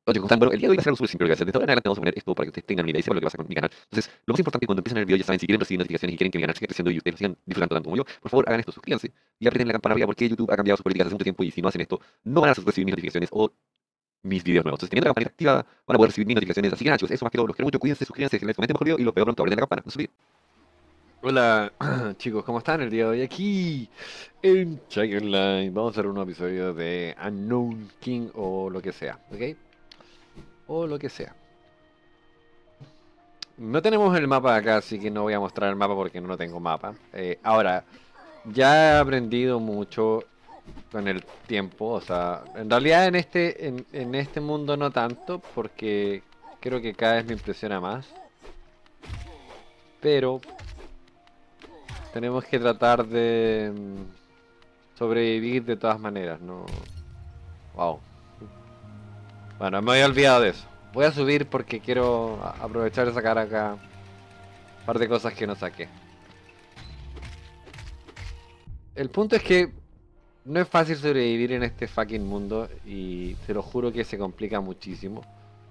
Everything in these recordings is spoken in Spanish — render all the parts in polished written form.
Oye, ¿cómo están? Bueno, el día de hoy va a ser algo súper simple lo que voy a hacer. De ahora en adelante vamos a poner esto para que ustedes tengan una idea y sepan lo que pasa con mi canal. Entonces, lo más importante es que cuando empiecen el video ya saben, si quieren recibir notificaciones y quieren que mi canal siga creciendo y ustedes lo sigan disfrutando tanto como yo, por favor hagan esto, suscríbanse y aprieten la campana arriba porque YouTube ha cambiado sus políticas hace mucho tiempo y si no hacen esto, no van a recibir mis notificaciones o mis videos nuevos. Entonces, teniendo la campanita activa, van a poder recibir mis notificaciones. Así que nada, chicos, eso más que todo, los quiero mucho, cuídense, suscríbanse, que les comenten mejor video y los veo pronto, aprieten la campana, no se olviden. Hola chicos, ¿cómo están el día de hoy? Aquí en Checkerline vamos a hacer un nuevo episodio de Unknown King o lo que sea, ¿ok? O lo que sea. No tenemos el mapa acá, así que no voy a mostrar el mapa porque no tengo mapa. Ahora, ya he aprendido mucho con el tiempo, o sea, en realidad en este mundo no tanto, porque creo que cada vez me impresiona más. Pero tenemos que tratar de sobrevivir de todas maneras, ¿no? Wow. Bueno, me había olvidado de eso. Voy a subir porque quiero aprovechar de sacar acá un par de cosas que no saqué. El punto es que no es fácil sobrevivir en este fucking mundo y te lo juro que se complica muchísimo.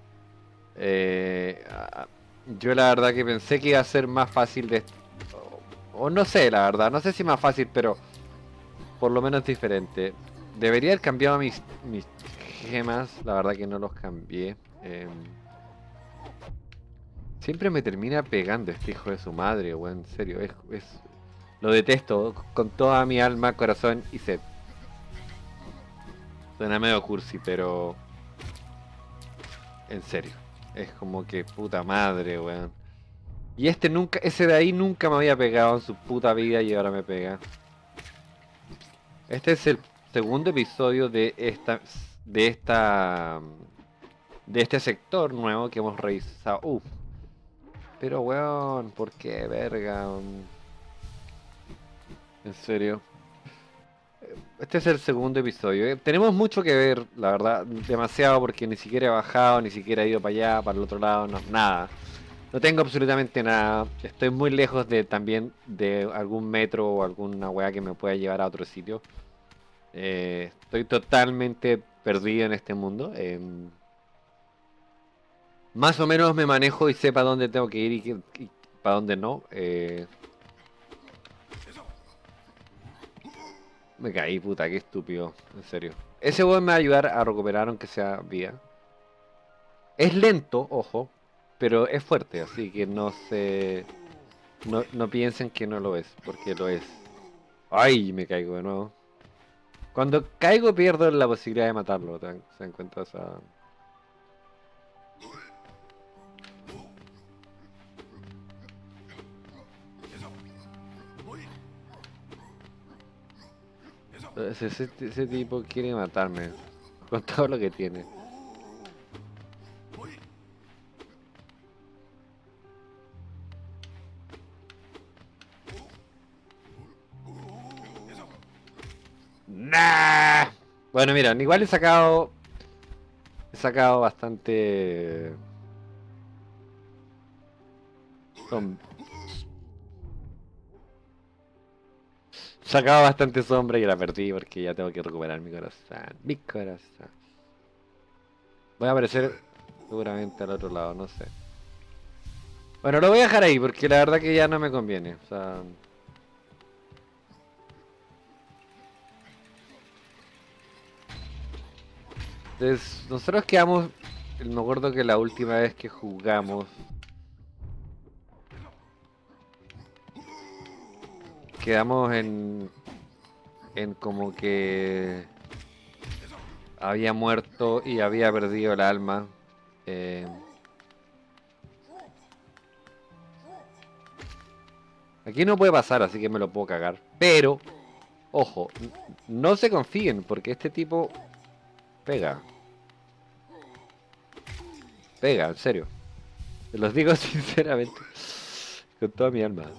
Eh, ah, yo la verdad que pensé que iba a ser más fácil de... O no sé, la verdad, no sé si más fácil, pero por lo menos diferente. Debería haber cambiado mis gemas, la verdad que no los cambié. Siempre me termina pegando este hijo de su madre, weón, en serio, lo detesto con toda mi alma, corazón y sed. Suena medio cursi, pero en serio, es como que puta madre, weón. Y ese de ahí nunca me había pegado en su puta vida y ahora me pega. Este es el segundo episodio de esta, de este sector nuevo que hemos revisado. Uf, pero weón, ¿por qué, verga? En serio. Este es el segundo episodio. Tenemos mucho que ver, la verdad, demasiado porque ni siquiera he bajado, ni siquiera he ido para allá, para el otro lado, no, nada. No tengo absolutamente nada. Estoy muy lejos de también de algún metro o alguna weá que me pueda llevar a otro sitio. Estoy totalmente perdido en este mundo. Más o menos me manejo y sé para dónde tengo que ir y para dónde no. Me caí, puta, qué estúpido, en serio. Ese weón me va a ayudar a recuperar aunque sea vida. Es lento, ojo, pero es fuerte, así que no piensen que no lo es, porque lo es. Ay, me caigo de nuevo. Cuando caigo pierdo la posibilidad de matarlo, ¿se dan cuenta? O sea, ese tipo quiere matarme con todo lo que tiene. Nah. Bueno, mira, igual he sacado bastante som- sacaba bastante sombra y la perdí porque ya tengo que recuperar mi corazón. Mi corazón. Voy a aparecer seguramente al otro lado, no sé. Bueno, lo voy a dejar ahí porque la verdad que ya no me conviene. O sea, nosotros quedamos. Me acuerdo que la última vez que jugamos, quedamos en como que había muerto y había perdido el alma. Eh, Aquí no puede pasar, así que me lo puedo cagar. Pero, ojo, no se confíen porque este tipo pega. Pega, en serio. Te los digo sinceramente. Con toda mi alma.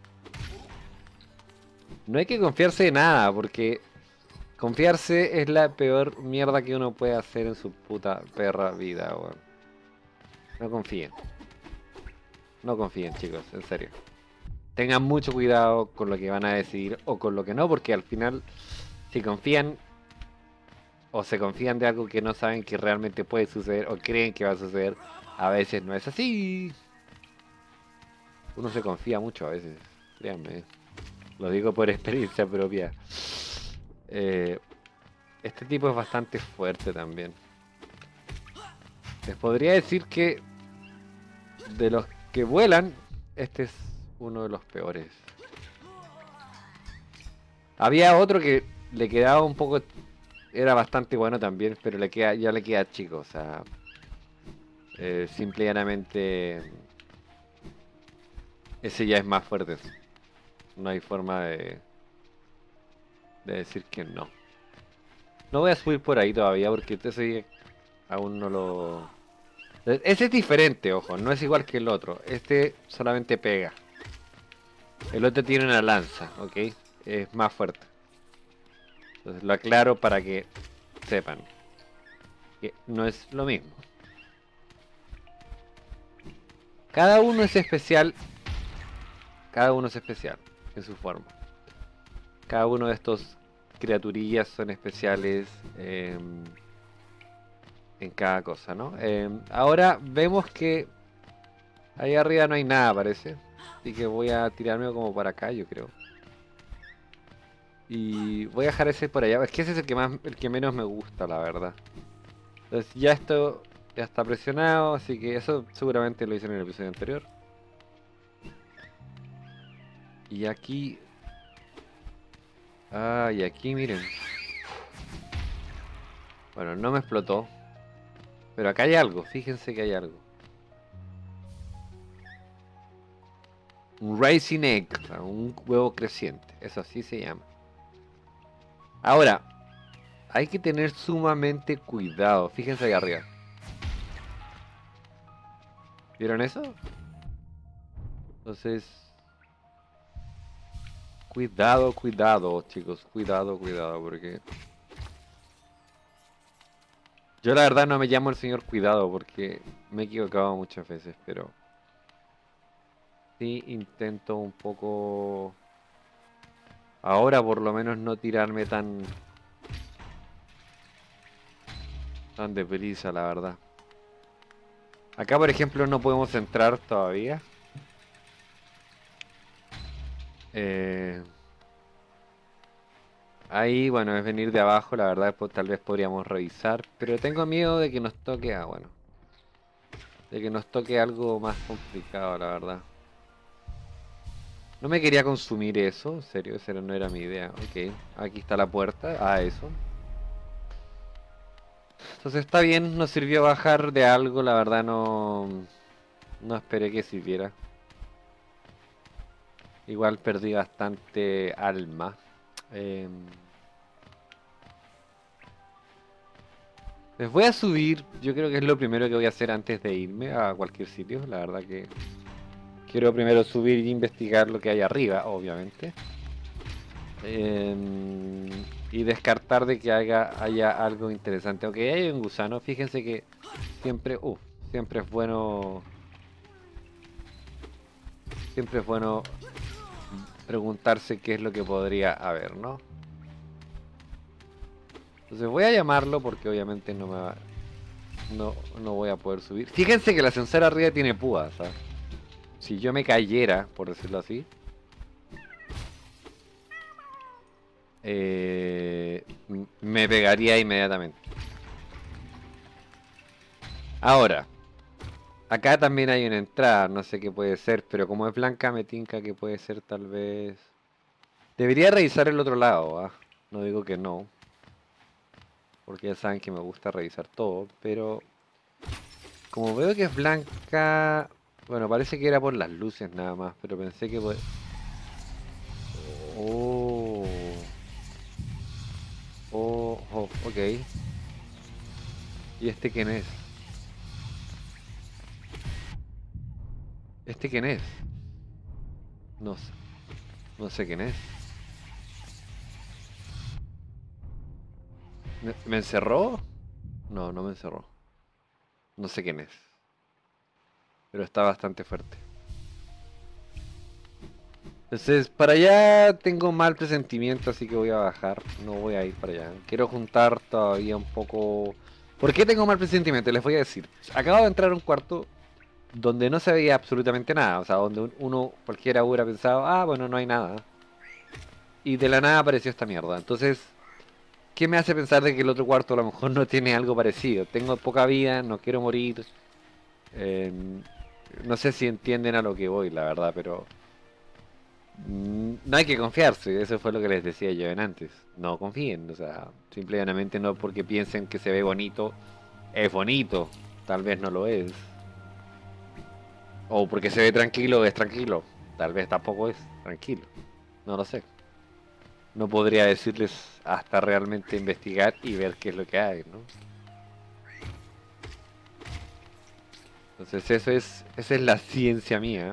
No hay que confiarse de nada, porque confiarse es la peor mierda que uno puede hacer en su puta perra vida, weón. No confíen. No confíen, chicos, en serio. Tengan mucho cuidado con lo que van a decidir o con lo que no, porque al final, si confían, o se confían de algo que no saben que realmente puede suceder o creen que va a suceder. A veces no es así. Uno se confía mucho a veces, créanme. Lo digo por experiencia propia. Eh, este tipo es bastante fuerte también. Les podría decir que de los que vuelan, este es uno de los peores. Había otro que le quedaba un poco, era bastante bueno también, pero ya le queda chico, o sea, simple y llanamente ese ya es más fuerte. No hay forma de decir que no. No voy a subir por ahí todavía porque ese aún no lo... Ese es diferente, ojo, no es igual que el otro. Este solamente pega. El otro tiene una lanza, ¿ok? Es más fuerte. Entonces lo aclaro para que sepan que no es lo mismo. Cada uno es especial. Cada uno es especial en su forma. Cada uno de estos criaturillas son especiales en cada cosa, ¿no? Ahora vemos que ahí arriba no hay nada, parece. Así que voy a tirarme como para acá, yo creo. Y voy a dejar ese por allá. Es que ese es el que menos me gusta, la verdad. Entonces ya esto ya está presionado, así que eso seguramente lo hice en el episodio anterior. Y aquí... Ah, y aquí miren. Bueno, no me explotó. Pero acá hay algo, fíjense que hay algo. Un Rising Egg, o sea, un huevo creciente. Eso así se llama. Ahora, hay que tener sumamente cuidado. Fíjense ahí arriba. ¿Vieron eso? Entonces, cuidado, cuidado, chicos. Cuidado, cuidado, porque... Yo la verdad no me llamo el señor Cuidado porque me he equivocado muchas veces, pero... Sí intento un poco... Ahora por lo menos no tirarme tan deprisa, la verdad. Acá por ejemplo no podemos entrar todavía. Eh, Ahí, bueno, es venir de abajo, la verdad, pues, tal vez podríamos revisar, pero tengo miedo de que nos toque, bueno, de que nos toque algo más complicado, la verdad. No me quería consumir eso, en serio, esa no era mi idea. Ok, aquí está la puerta, eso. Entonces está bien, nos sirvió bajar de algo, la verdad no esperé que sirviera. Igual perdí bastante alma. Em, Les voy a subir, yo creo que es lo primero que voy a hacer antes de irme a cualquier sitio. La verdad que quiero primero subir y investigar lo que hay arriba, obviamente. Y descartar de que haya algo interesante. Aunque hay un gusano, fíjense que siempre, siempre es bueno. Siempre es bueno preguntarse qué es lo que podría haber, ¿no? Entonces voy a llamarlo porque obviamente no voy a poder subir. Fíjense que el ascensor arriba tiene púas, ¿sabes? Si yo me cayera, por decirlo así, me pegaría inmediatamente. Ahora, acá también hay una entrada, no sé qué puede ser, pero como es blanca me tinca que puede ser tal vez... Debería revisar el otro lado, ¿ah? No digo que no, porque ya saben que me gusta revisar todo, pero como veo que es blanca... Bueno, parece que era por las luces nada más, pero pensé que... Oh, ok. ¿Y este quién es? ¿Este quién es? No sé, no sé quién es. ¿Me encerró? No, no me encerró. No sé quién es. Pero está bastante fuerte. Entonces, para allá tengo mal presentimiento, así que voy a bajar. No voy a ir para allá. Quiero juntar todavía un poco... ¿Por qué tengo mal presentimiento? Les voy a decir. Acabo de entrar a un cuarto donde no se veía absolutamente nada. O sea, donde uno cualquiera hubiera pensado, ah, bueno, no hay nada. Y de la nada apareció esta mierda. Entonces, ¿qué me hace pensar de que el otro cuarto a lo mejor no tiene algo parecido? Tengo poca vida, no quiero morir. eh, no sé si entienden a lo que voy, la verdad, pero... No hay que confiarse, eso fue lo que les decía yo en antes. No confíen, o sea, simplemente no porque piensen que se ve bonito, es bonito. Tal vez no lo es. O porque se ve tranquilo, es tranquilo. Tal vez tampoco es tranquilo. No lo sé. No podría decirles hasta realmente investigar y ver qué es lo que hay, ¿no? Entonces esa es la ciencia mía.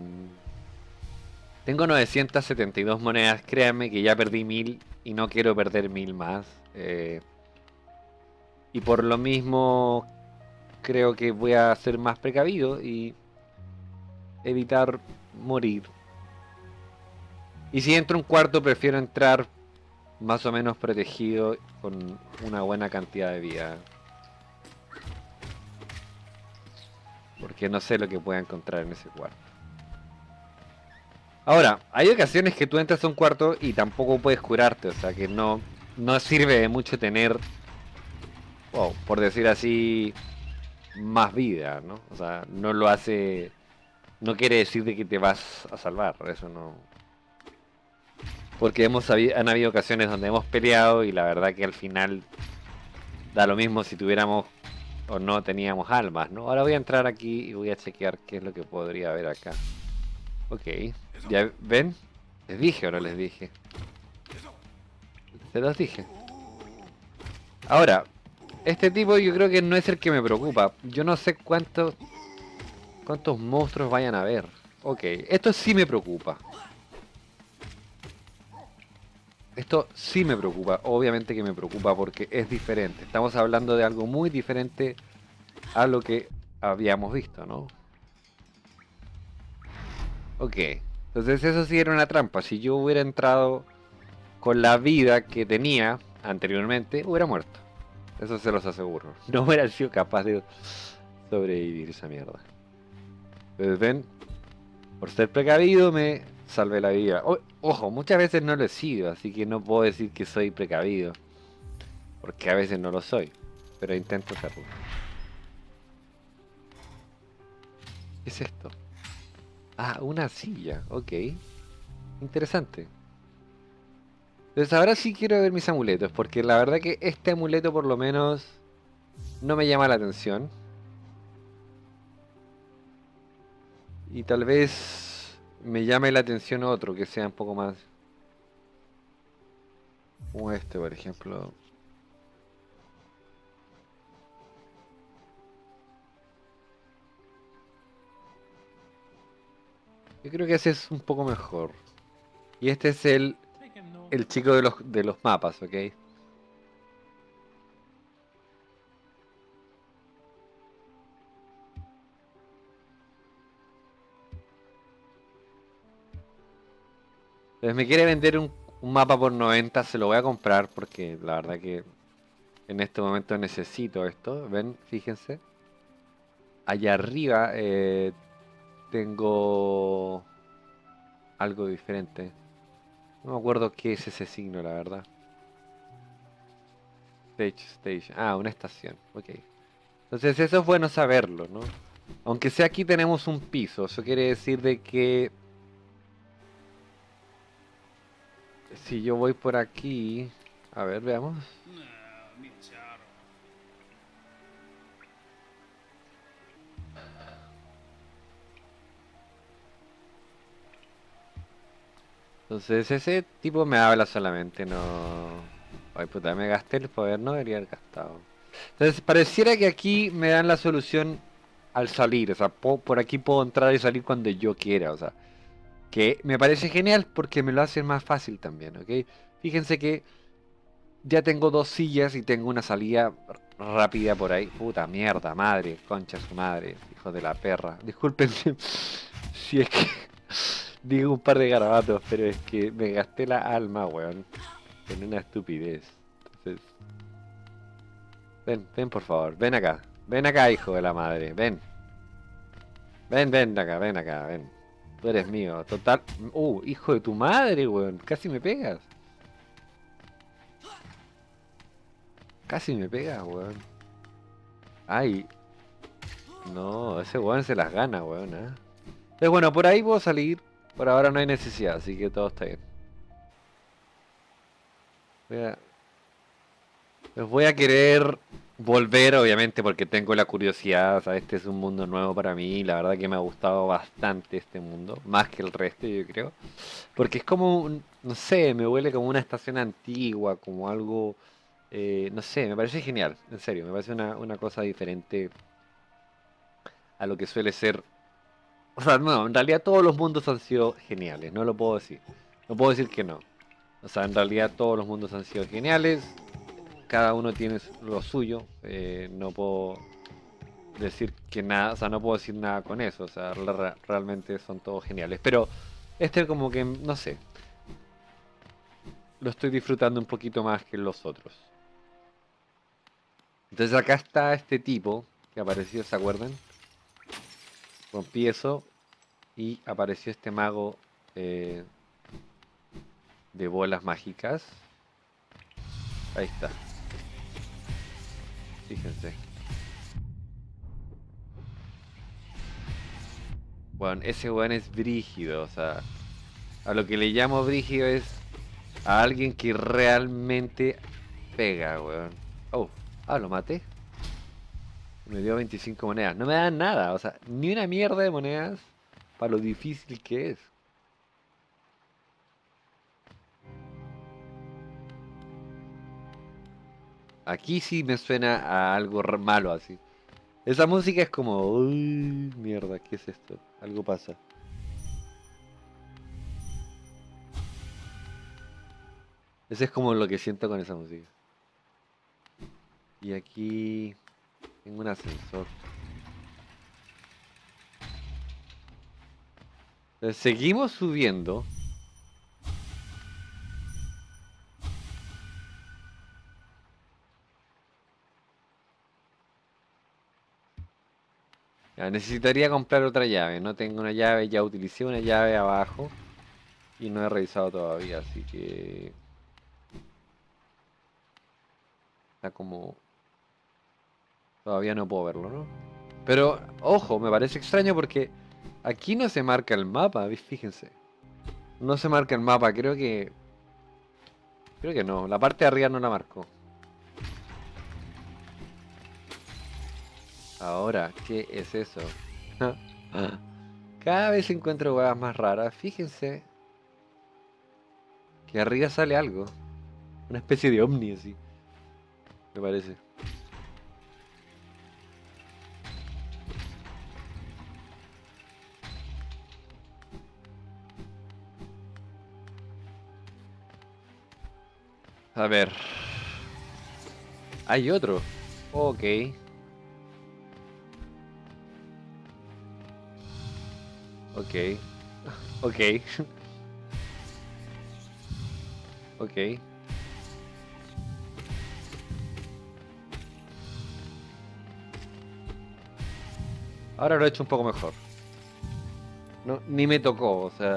Tengo 972 monedas, créanme que ya perdí 1000 y no quiero perder 1000 más. Y por lo mismo creo que voy a ser más precavido y evitar morir. Y si entro a un cuarto prefiero entrar más o menos protegido con una buena cantidad de vida. Porque no sé lo que pueda encontrar en ese cuarto. Ahora, hay ocasiones que tú entras a un cuarto y tampoco puedes curarte, o sea que no sirve de mucho tener, por decir así, más vida, ¿no? O sea, no lo hace, no quiere decir de que te vas a salvar, eso no. Porque han habido ocasiones donde hemos peleado y la verdad que al final da lo mismo si tuviéramos o no teníamos almas, ¿no? Ahora voy a entrar aquí y voy a chequear qué es lo que podría haber acá. Ok, ¿ya ven? ¿Les dije o no les dije? Se los dije. Ahora, este tipo yo creo que no es el que me preocupa. Yo no sé cuántos monstruos vayan a haber. Ok, esto sí me preocupa. Esto sí me preocupa. Obviamente que me preocupa porque es diferente. Estamos hablando de algo muy diferente a lo que habíamos visto, ¿no? Ok, entonces eso sí era una trampa. Si yo hubiera entrado con la vida que tenía anteriormente, hubiera muerto. Eso se los aseguro. No hubiera sido capaz de sobrevivir esa mierda. Entonces ven, por ser precavido me salvé la vida. Ojo, muchas veces no lo he sido, así que no puedo decir que soy precavido. Porque a veces no lo soy. Pero intento serlo. ¿Qué es esto? Ah, una silla, ok. Interesante. Entonces ahora sí quiero ver mis amuletos, porque la verdad que este amuleto por lo menos no me llama la atención. Y tal vez me llame la atención otro que sea un poco más... Como este, por ejemplo. Yo creo que ese es un poco mejor. Y este es el chico de los mapas, ¿ok? Entonces me quiere vender un mapa por 90, se lo voy a comprar porque la verdad que en este momento necesito esto. Ven, fíjense. Allá arriba tengo algo diferente. No me acuerdo qué es ese signo, la verdad. Station. Ah, una estación. Ok. Entonces eso es bueno saberlo, ¿no? Aunque sea aquí tenemos un piso. Eso quiere decir de que si yo voy por aquí... A ver, veamos. Entonces ese tipo me habla solamente, no... Ay puta, me gasté el poder, no debería haber gastado. Entonces pareciera que aquí me dan la solución al salir, o sea, por aquí puedo entrar y salir cuando yo quiera, o sea, que me parece genial porque me lo hace más fácil también, ¿ok? Fíjense que ya tengo dos sillas y tengo una salida rápida por ahí. Puta mierda, madre, concha su madre, hijo de la perra. Disculpen si es que digo un par de garabatos, pero es que me gasté la alma, weón, en una estupidez. Entonces, ven, ven por favor, ven acá. Ven acá, hijo de la madre, ven. Ven acá, ven. Tú eres mío, total. Hijo de tu madre, weón. Casi me pegas. Casi me pegas, weón. Ay, no, ese weón se las gana, weón, ¿eh? Entonces, bueno, por ahí puedo salir. Por ahora no hay necesidad, así que todo está bien. Voy a- Pues voy a querer volver, obviamente, porque tengo la curiosidad. O sea, este es un mundo nuevo para mí. La verdad que me ha gustado bastante este mundo, más que el resto, yo creo. Porque es como, no sé, me huele como una estación antigua, como algo, no sé, me parece genial, en serio, me parece una cosa diferente a lo que suele ser. O sea, no, en realidad todos los mundos han sido geniales, no lo puedo decir. No puedo decir que no. O sea, en realidad todos los mundos han sido geniales, cada uno tiene lo suyo, no puedo decir que nada, o sea, no puedo decir nada con eso, o sea, realmente son todos geniales. Pero este como que, no sé, lo estoy disfrutando un poquito más que los otros. Entonces acá está este tipo que apareció, ¿se acuerdan? Rompí eso y apareció este mago eh, de bolas mágicas. Ahí está, fíjense. Bueno, ese weón es brígido, o sea, a lo que le llamo brígido es a alguien que realmente pega, weón. Oh, lo maté. Me dio 25 monedas. No me dan nada, o sea, ni una mierda de monedas para lo difícil que es. Aquí sí me suena a algo malo así. Esa música es como, uy, mierda, ¿qué es esto? Algo pasa. Ese es como lo que siento con esa música. Y aquí tengo un ascensor. Entonces, seguimos subiendo. Ya, necesitaría comprar otra llave. No tengo una llave, ya utilicé una llave abajo y no he revisado todavía, así que está como... Todavía no puedo verlo, ¿no? Pero, ojo, me parece extraño porque aquí no se marca el mapa, fíjense. No se marca el mapa, creo que... Creo que no, la parte de arriba no la marcó. Ahora, ¿qué es eso? Cada vez encuentro huevas más raras. Fíjense que arriba sale algo. Una especie de ovni así, me parece. A ver. Hay otro. Ok. Ok. Ok. Ok. Ahora lo he hecho un poco mejor. No, ni me tocó, o sea.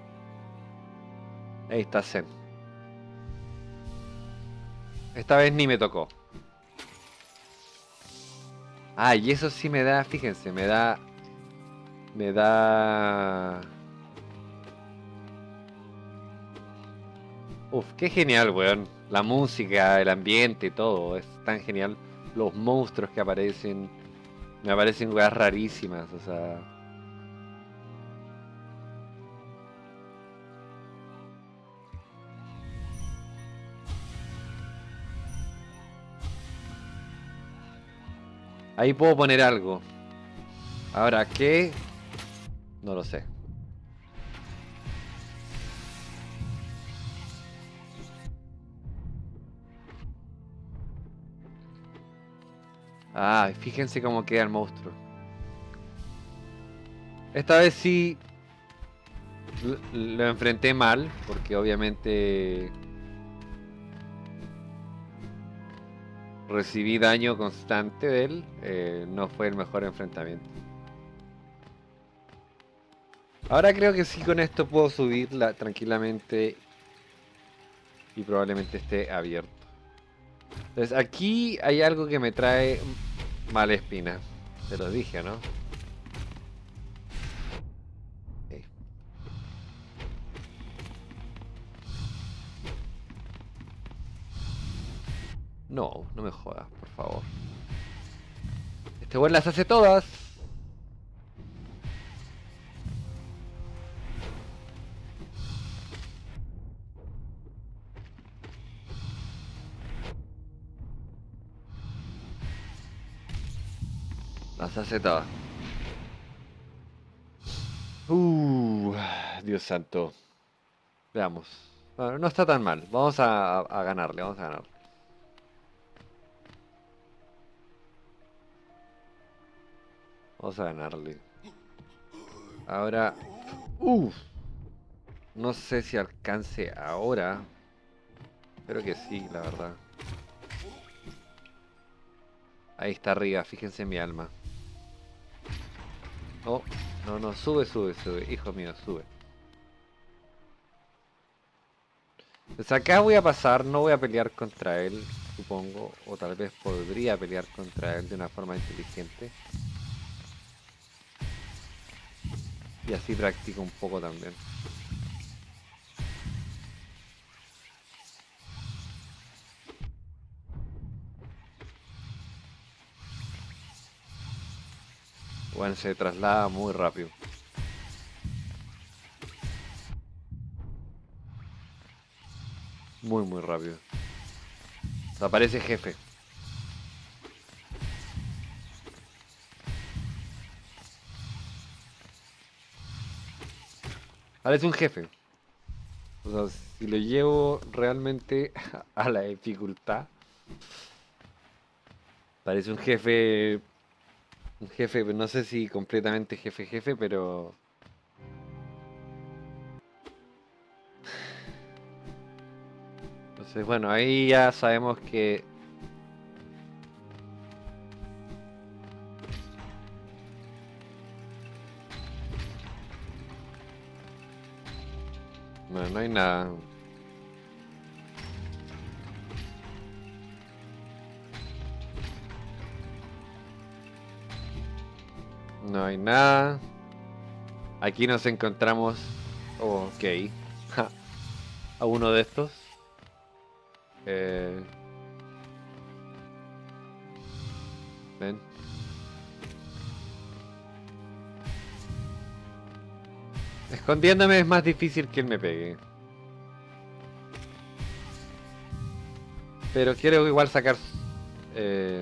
Ahí está Zen. Esta vez ni me tocó. Ah, y eso sí me da, fíjense, me da. Me da. Uf, qué genial, weón. La música, el ambiente, todo. Es tan genial. Los monstruos que aparecen. Me aparecen weas rarísimas, o sea. Ahí puedo poner algo. Ahora, ¿qué? No lo sé. Ah, fíjense cómo queda el monstruo. Esta vez sí Lo enfrenté mal, porque obviamente recibí daño constante de él. No fue el mejor enfrentamiento. Ahora creo que sí, con esto puedo subirla tranquilamente y probablemente esté abierto. Entonces aquí hay algo que me trae mala espina. Te lo dije, ¿no? Ok. No, no me jodas, por favor. Este weón las hace todas. Las hace todas. Uh, Dios santo. Veamos. Bueno, no está tan mal. Vamos a ganarle, vamos a ganarle. Vamos a ganarle. Ahora. Uh, no sé si alcance ahora. Espero que sí, la verdad. Ahí está arriba, fíjense en mi alma. Oh, no, no, sube, sube, sube. Hijo mío, sube. Pues acá voy a pasar, no voy a pelear contra él, supongo. O tal vez podría pelear contra él de una forma inteligente. Y así practico un poco también. Bueno, se traslada muy rápido. Muy, muy rápido. Aparece jefe. Aparece un jefe. O sea, si lo llevo realmente a la dificultad. Parece un jefe. Un jefe, no sé si completamente jefe jefe, pero. Entonces, bueno, ahí ya sabemos que. No, no hay nada. No hay nada. Aquí nos encontramos. Oh, ok. A uno de estos. Eh, Ven. Escondiéndome es más difícil que él me pegue. Pero quiero igual sacar. eh,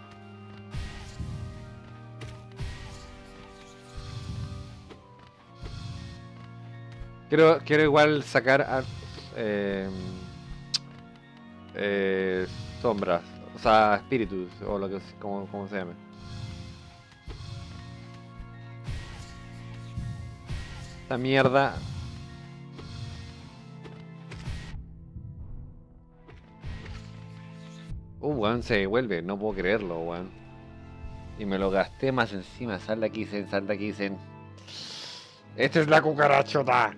quiero igual sacar eh, eh, sombras. O sea, espíritus. O lo que como se llame. Esta mierda. Weón, se devuelve. No puedo creerlo, weón. Y me lo gasté más encima. Sal de aquí, Zen, sal de aquí, Zen. ¡Esta es la cucarachota!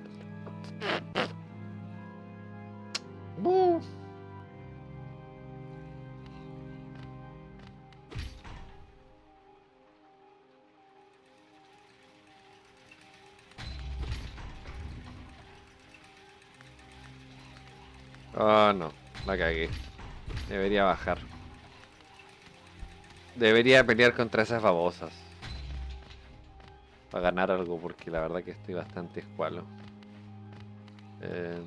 ¡Bu! Oh, no. La cagué. Debería bajar. Debería pelear contra esas babosas. Para ganar algo, porque la verdad que estoy bastante escualo. Eh,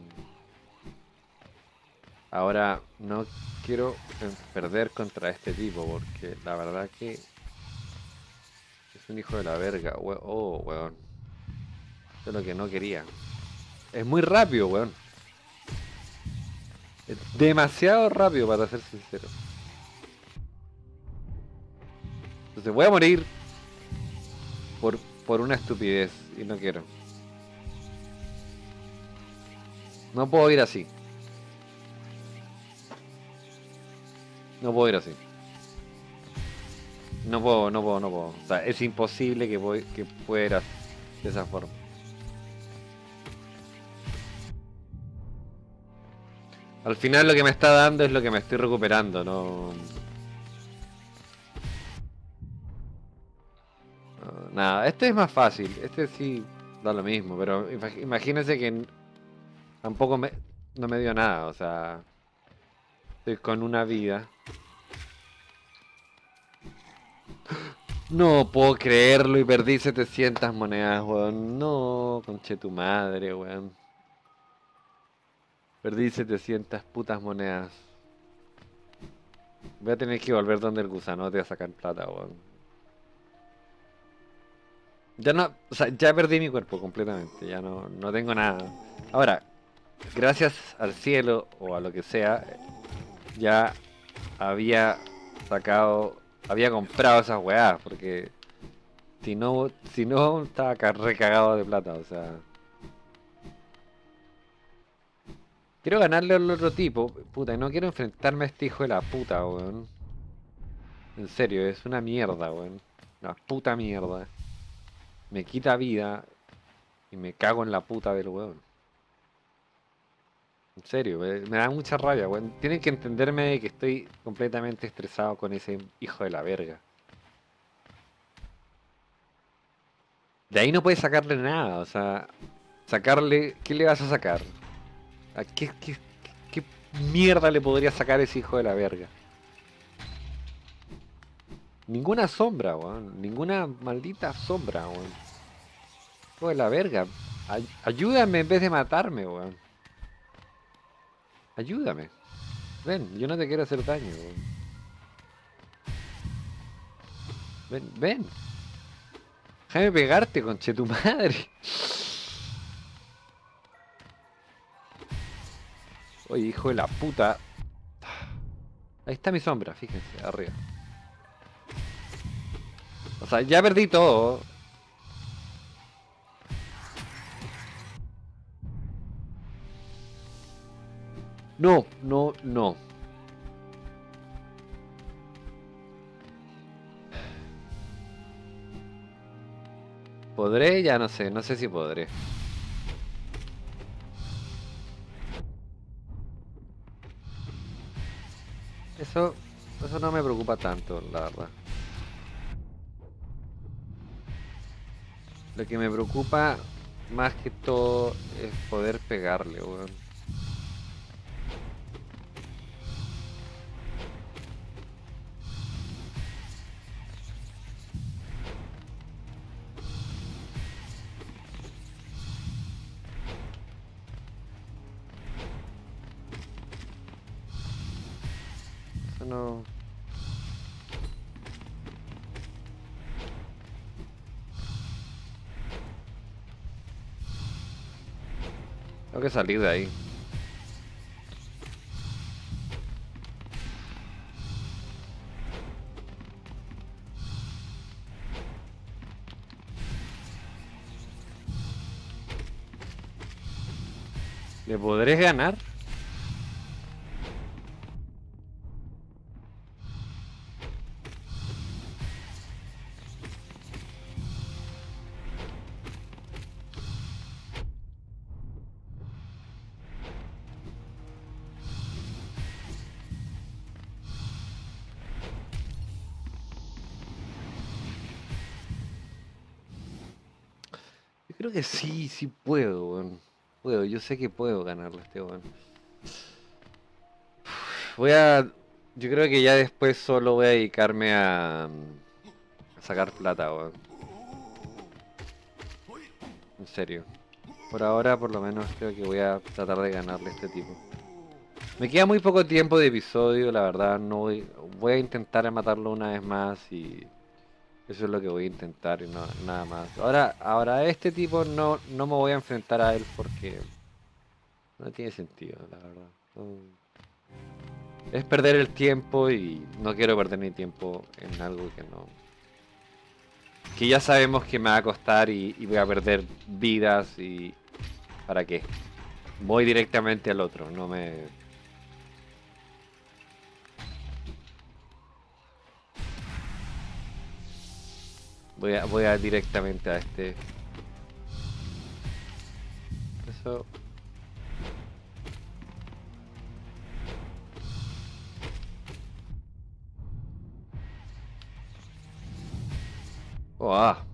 Ahora no quiero perder contra este tipo, porque la verdad que es un hijo de la verga. Oh, weón. Eso es lo que no quería. Es muy rápido, weón. Es demasiado rápido para ser sincero. Entonces voy a morir por, por una estupidez y no quiero. No puedo ir así. No puedo ir así. No puedo, no puedo, no puedo. O sea, es imposible que pueda ir así, de esa forma. Al final lo que me está dando es lo que me estoy recuperando, no... Nada, este es más fácil. Este sí da lo mismo, pero imagínense que tampoco no me dio nada, o sea... Estoy con una vida. No puedo creerlo y perdí 700 monedas, weón. No, conche tu madre, weón. Perdí 700 putas monedas. Voy a tener que volver donde el gusanote a sacar plata, weón. Ya no, o sea, ya perdí mi cuerpo completamente, ya no tengo nada. Ahora, gracias al cielo o a lo que sea, ya había había comprado esas weás, porque si no estaba recagado de plata, o sea. Quiero ganarle al otro tipo, puta, y no quiero enfrentarme a este hijo de la puta, weón. En serio, es una mierda, weón. Una puta mierda. Me quita vida y me cago en la puta del weón. En serio, me da mucha rabia, weón. Tienen que entenderme que estoy completamente estresado con ese hijo de la verga. De ahí no puedes sacarle nada, o sea, sacarle... ¿Qué le vas a sacar? ¿A qué mierda le podría sacar ese hijo de la verga? Ninguna sombra, weón. Ninguna maldita sombra, weón. Hijo de la verga. Ayúdame en vez de matarme, weón. Ayúdame. Ven, yo no te quiero hacer daño, weón. Ven, ven. Déjame pegarte, conche tu madre. Oye, hijo de la puta. Ahí está mi sombra, fíjense, arriba. O sea, ya perdí todo. No, no, no. ¿Podré? Ya no sé, no sé si podré. Eso, eso no me preocupa tanto, la verdad. Lo que me preocupa más que todo es poder pegarle, weón. Eso no... Tengo que salir de ahí. ¿Le podré ganar? Yo creo que sí, sí puedo, weón. Puedo, yo sé que puedo ganarle a este weón. Voy a... Yo creo que ya después solo voy a dedicarme a sacar plata, weón. En serio. Por ahora, por lo menos, creo que voy a tratar de ganarle a este tipo. Me queda muy poco tiempo de episodio, la verdad. No voy a intentar matarlo una vez más y eso es lo que voy a intentar y no, nada más. Ahora a este tipo no me voy a enfrentar a él porque no tiene sentido, la verdad. Es perder el tiempo y no quiero perder mi tiempo en algo que no... Que ya sabemos que me va a costar y voy a perder vidas y... ¿Para qué? Voy directamente al otro, no me... Voy a directamente a este. Eso. Oh, ah.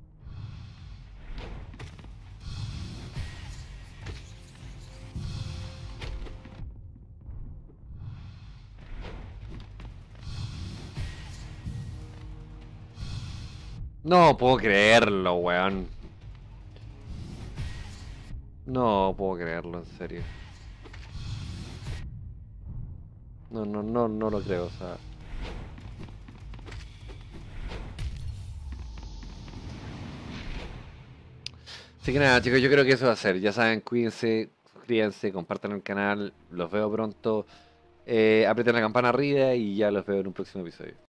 No puedo creerlo, weón. No puedo creerlo, en serio. No, no, no, no lo creo, o sea. Así que nada, chicos, yo creo que eso va a ser. Ya saben, cuídense, suscríbanse, compartan el canal. Los veo pronto. Aprieten la campana arriba y ya los veo en un próximo episodio.